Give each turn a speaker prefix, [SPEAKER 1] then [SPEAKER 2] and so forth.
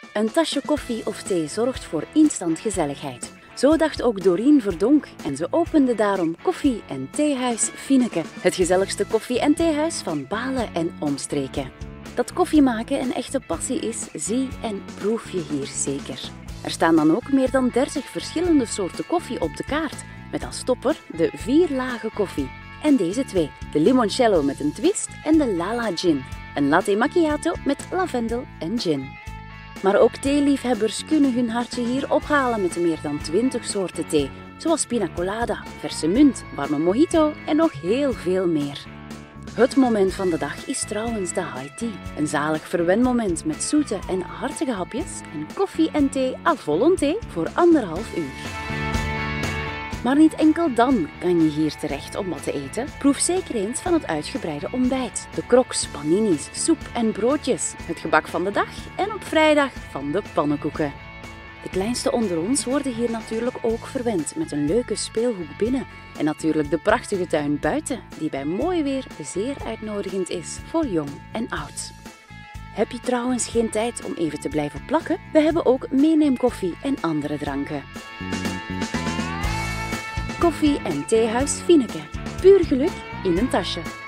[SPEAKER 1] Een tasje koffie of thee zorgt voor instant gezelligheid. Zo dacht ook Dorien Verdonk en ze opende daarom koffie- en theehuis Fieneke. Het gezelligste koffie- en theehuis van Balen en omstreken. Dat koffie maken een echte passie is, zie en proef je hier zeker. Er staan dan ook meer dan 30 verschillende soorten koffie op de kaart. Met als topper de 4 lagen koffie. En deze twee, de limoncello met een twist en de Lala Gin. Een latte macchiato met lavendel en gin. Maar ook theeliefhebbers kunnen hun hartje hier ophalen met meer dan 20 soorten thee. Zoals pina colada, verse munt, warme mojito en nog heel veel meer. Het moment van de dag is trouwens de high tea. Een zalig verwenmoment met zoete en hartige hapjes en koffie en thee à volonté voor 1,5 uur. Maar niet enkel dan kan je hier terecht om wat te eten. Proef zeker eens van het uitgebreide ontbijt. De crocs, paninis, soep en broodjes. Het gebak van de dag en op vrijdag van de pannenkoeken. De kleinste onder ons worden hier natuurlijk ook verwend met een leuke speelhoek binnen. En natuurlijk de prachtige tuin buiten, die bij mooi weer zeer uitnodigend is voor jong en oud. Heb je trouwens geen tijd om even te blijven plakken? We hebben ook meeneemkoffie en andere dranken. Koffie- en theehuis Fieneke. Puur geluk in een tasje.